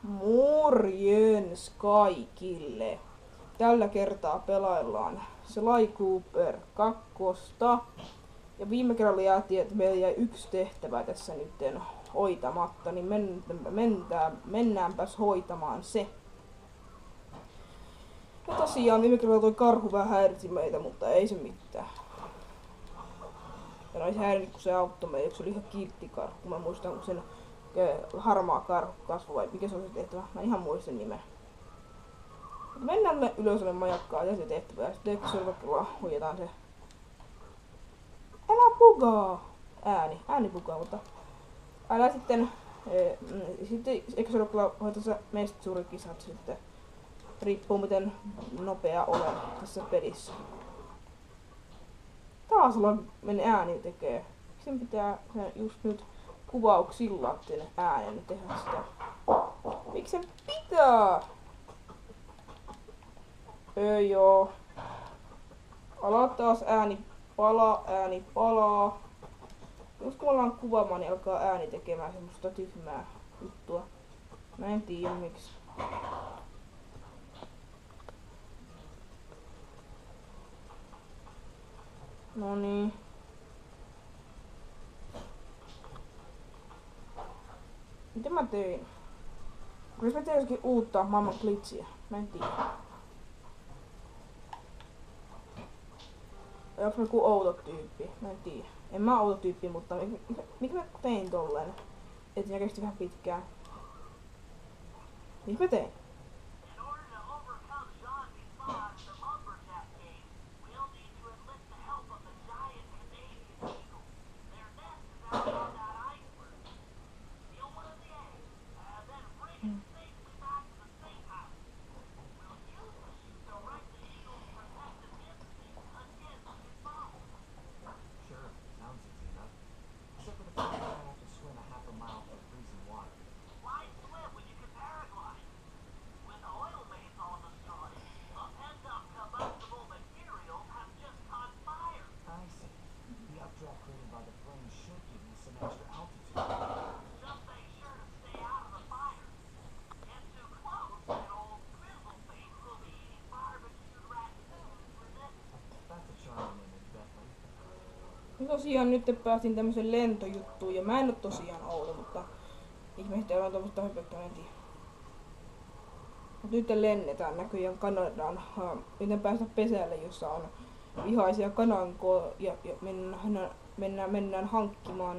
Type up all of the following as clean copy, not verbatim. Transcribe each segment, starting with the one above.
Morjens kaikille! Tällä kertaa pelaillaan Sly Cooper 2. Ja viime kerralla jäätiin, että meillä jäi yksi tehtävä tässä nyt hoitamatta, niin mennäänpäs hoitamaan se. Ja tosiaan viime kerralla toi karhu vähän häiritsi meitä, mutta ei se mitään. Ja olisi häirinyt, kun se auttoi meitä, se oli ihan kiltti karhu. Mä muistan, kun sen harmaa karhu kasvoi, vai mikä se on se tehtävä. Mä en ihan muista sen nimeä. Mennään me ylös majakkaan ja se tehtävä. Ja sitten seuraavalla hoidetaan se. Älä bugaa! Ääni bugaa, mutta älä sitten eikö seuraavalla hoitaa meistä suuri kisat sitten. Riippuu miten nopea olen tässä pelissä. Taas meni ääni tekee. Sen pitää just nyt kuvauksilla sen äänen tehdä sitä. Miksi sen pitää? Joo. Ala taas ääni palaa. Just kun ollaan kuvaamaan, niin alkaa ääni tekemään semmoista tyhmää juttua. Mä en tiedä miksi. No niin. Mitä mä tein? Jos mä tein joskin uutta maailman glitchiä. Mä en tiedä. Onks mä joku outo tyyppi? Mä en tiedä. En mä outo tyyppi, mutta mikä mä tein tolleen? Et siinä kesti vähän pitkään. Mikä mä tein? Tosiaan nyt päästiin tämmösen lentojuttuun ja mä en oo tosiaan outo, mutta ihmeisesti ollaan tommoista höpöttä, en tiedä. Mut nyt lennetään näköjään Kanadaan. Miten päästä pesälle, jossa on vihaisia kanankoja ja mennään hankkimaan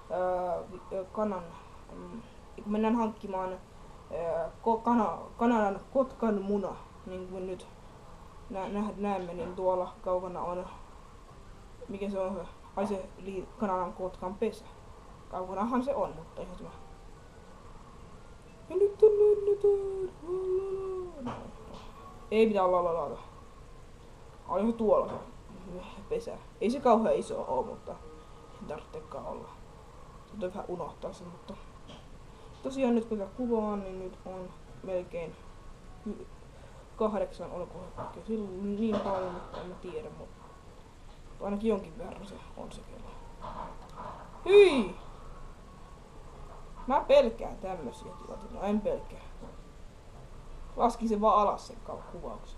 Kanadan kotkan muna. Niin kuin nyt näemme, niin tuolla kaukana on, mikä se on se? Ai se Kanadan kotkan pesä. Kaukanahan se on, mutta ihan hyvä. Ja nyt lennetään. Ei pitää olla. Ai se tuolla se pesä. Ei se kauhean iso oo, mutta ei tarvitsekaan olla. Täytyy vähän unohtaa se, mutta tosiaan nyt kun tätä kuvaan, niin nyt on melkein 8, olko silloin niin paljon, mutta en mä tiedä, mutta ainakin jonkin verran se on se kello. Hyi! Mä pelkään tämmösiä tilanteita. No en pelkää. Laski se vaan alas sen kuvauksen.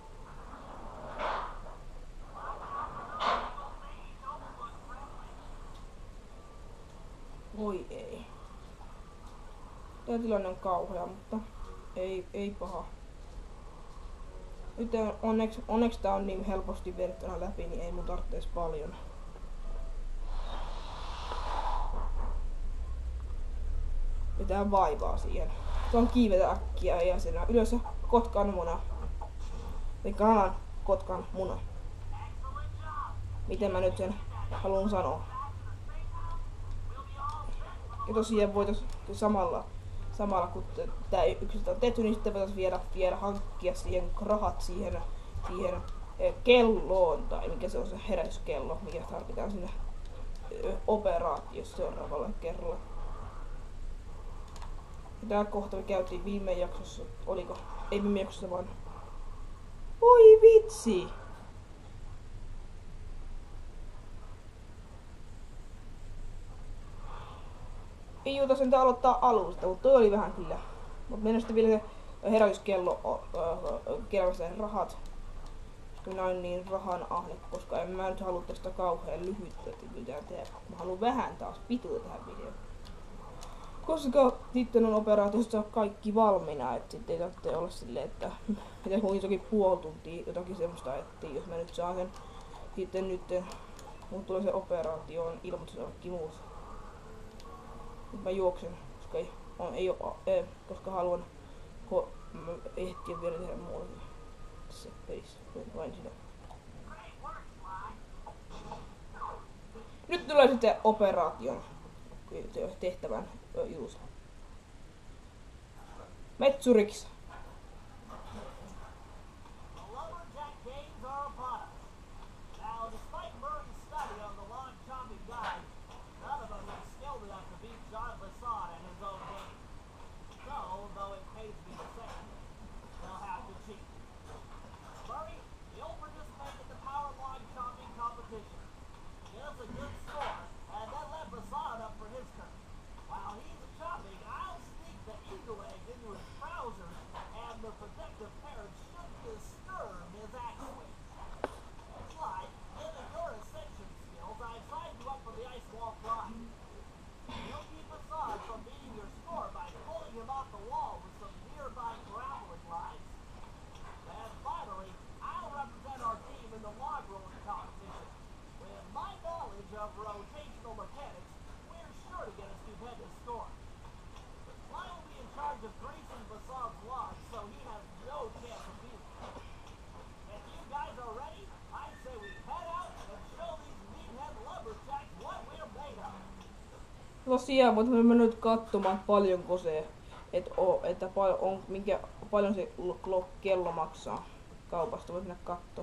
Voi ei. Tää tilanne on kauhea, mutta ei paha. Nyt onneksi tää on niin helposti vedettynä läpi, niin ei mun tarvitse paljon. Vetää vaivaa siihen. Tuon kiivetä äkkiä ja siinä ylös kotkan muna. Eli Kanadan kotkan muna. Miten mä nyt sen haluan sanoa. Ja tosiaan voitais samalla kun tää yksistä on tehty, niin sitten voitais vielä hankkia siihen rahat siihen kelloon, tai mikä se on se herätyskello, mikä tarvitaan siinä operaatiossa seuraavalla kerralla. Ja tää kohta me käytiin viime jaksossa, oliko? Ei viime jaksossa vaan. Oi vitsi! Ei juuta sen aloittaa alusta, mutta toi oli vähän kyllä Mut mennä sitten vielä se herätyskello kelvästä rahat. Koska minä olen niin rahan ahne, koska en mä nyt halua tästä kauhean lyhyttä mitään tehdä. Mä haluan vähän taas pituutta tähän videoon. Koska sitten on operaatiossa kaikki valmiina, että sitten ei tarvitse olla silleen, että pitäisi mun jotakin puoli tuntia jotakin semmoista etsiä, jos mä nyt saan sen sitten nyt, mun tulee se operaatioon ilmoitus jollekin muuta. Nyt mä juoksen, koska koska haluan ehtiä vielä tehdä muuta. Se pelissä, vain sitä. Nyt tulee sitten operaation tehtävän Juuso. Metsuriksi. Tosiaan, mutta mä menen nyt katsomaan paljonko se, paljon se kello maksaa kaupasta. Voit mennä kattoo.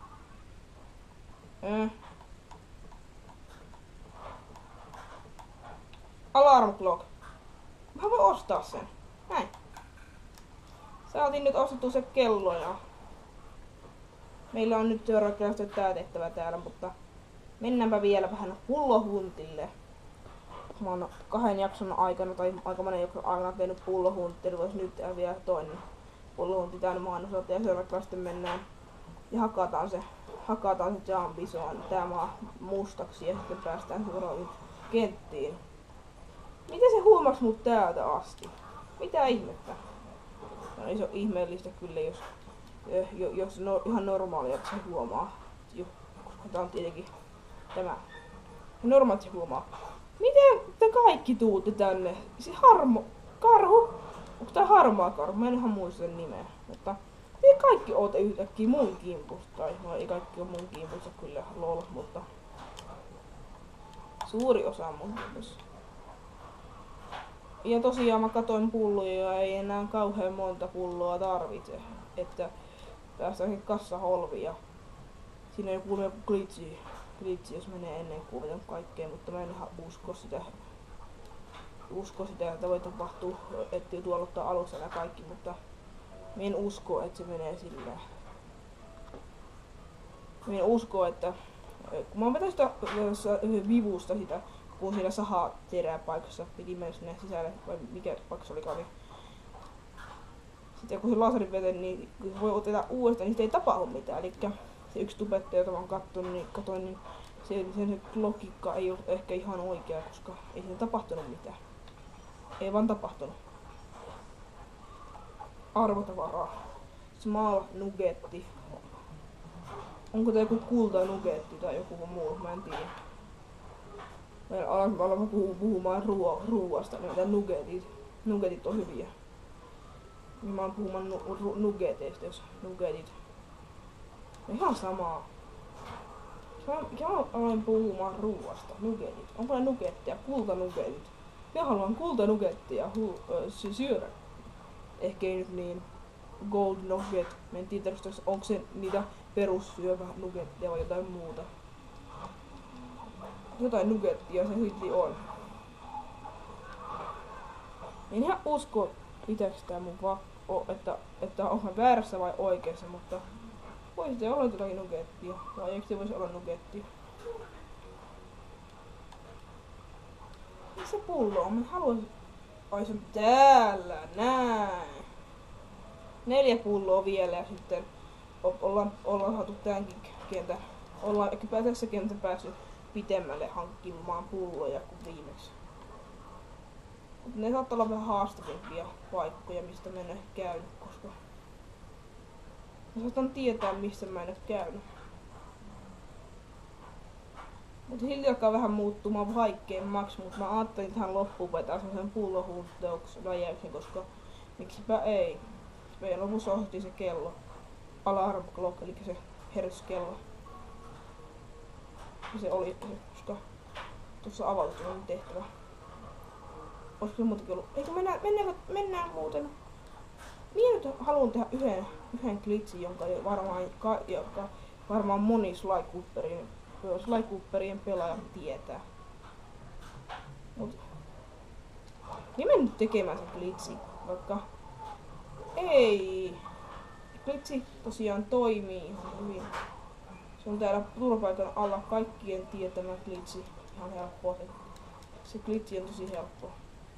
Alarm clock. Mä voin ostaa sen. Näin. Saatiin nyt ostettua se kello ja meillä on nyt seuraavaksi tää tehtävä täällä, mutta mennäänpä vielä vähän pullohuntille. Mä oon 2 jakson aikana tai aika monen jakson aikana tehnyt pullohuntia, voisi nyt tehdä vielä toinen pullohunti tämän maan osalta ja seuraavaksi sitten mennään ja hakataan se Jambison tää maa mustaksi ja sitten päästään seuraaviin kenttiin. Miten se huomasi mut täältä asti? Mitä ihmettä? Se on iso ihmeellistä kyllä, jos ihan normaalia, että se huomaa. Koska tää on tietenkin tämä. Normaalisti se huomaa. Miten te kaikki tuutte tänne? Se karhu? Onko tää harmaa karhu? Mä en ihan muista sen nimeä. Mutta te kaikki ootte yhtäkkiä mun kimpusta. Tai no ei kaikki ole mun kimpusta kyllä lol, mutta suuri osa mun kimpusta. Ja tosiaan mä katoin pulloja ja ei enää kauhean monta pulloa tarvitse. Että päästään kassaholviin ja siinä ei kuule glitchi, jos menee ennen kuvitan kaikkea, mutta mä en ihan usko sitä, että voi tapahtua, että joutuu aloittaa alussa ja kaikki, mutta mä en usko, että se menee sillä. Mä en usko, että kun mä oon vetänyt sitä vivusta sitä, kun siinä sahateräpaikassa piti mennä sinne sisälle, vai mikä paikka se olikaan, niin sitten kun se laserin vetää, niin kun voi ottaa uudestaan, niin sitä ei tapahdu mitään. Eli se yksi tubettaja, jota mä oon katsoin, niin sen logiikka ei ole ehkä ihan oikea, koska ei siinä tapahtunut mitään. Ei vaan tapahtunut. Arvotavaraa. Small nuggetti. Onko tää joku kulta nuggetti tai joku muu? Mä en tiedä. Meillä alamme puhumaan ruuasta, niin nuggetit on hyviä. Niin mä oon puhumaan nuggeteista, jos nuggetit. Ihan samaa. Mä aloin puhumaan ruuasta, nuggetit. Onko ne nuggetteja? Kultanuggetit. Mä haluan kultanuggettia syödä. Ehkä ei nyt niin gold nugget. Mä en tiedä, onko se niitä perussyövä nuggetteja vai jotain muuta. Jotain nuggettia se hyti on. En ihan usko pitääks tää mun että onhan väärässä vai oikeassa, mutta voisi se olla jotakin nuggettia. Vai eikö se voisi olla nuggettia? Missä pullo on? Mä haluaisin Ai se on täällä, näin. 4 pulloa vielä ja sitten ollaan saatu tämänkin kentän. Ollaan tässä kentän päässyt pitemmälle hankkimaan pulloja kuin viimeksi. Mutta ne saattaa olla vähän haastavimpia paikkoja, mistä mä en ole käynyt, koska mä saatan tietää, missä mä en ole käynyt. Mutta silti alkaa vähän muuttumaan vaikeammaksi, mutta mä ajattelin tähän loppuun vetää sen pullohuutousräjäyksen, koska miksipä ei. Meidän lopussa osoitti se kello. Alarm clock, eli se hertzkello. Ja se oli, koska tuossa avautuu on tehtävä. Olisiko se muutenkin ollut? Eikö mennään muuten? Minä nyt haluan tehdä yhden glitchin, jonka varmaan moni Sly Cooperien pelaaja tietää. Minä menen nyt tekemään sen glitchin, vaikka ei. Glitchi tosiaan toimii ihan hyvin. Se on täällä turvapaikan alla kaikkien tietämä glitchi. Ihan helppoa. Se glitchi on tosi helppoa.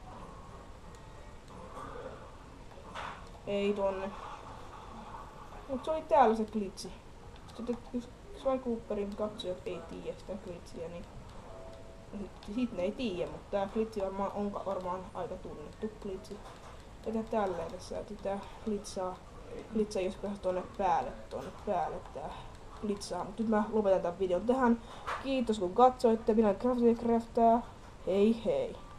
Ei tonne. Mut se oli täällä se glitchi. Sitten jos Sly Cooperin katsojat ei tiedä sitä glitchiä, niin sit ne ei tiedä, mutta tää glitchi on varmaan aika tunnettu glitchi. Tätä tälleen tässä, että tää glitchaa jos pääsee tonne päälle tää glitchaa. Mut nyt mä lopetan tämän videon tähän. Kiitos kun katsoitte, minä olen Crafty Craftaa. Hei hei!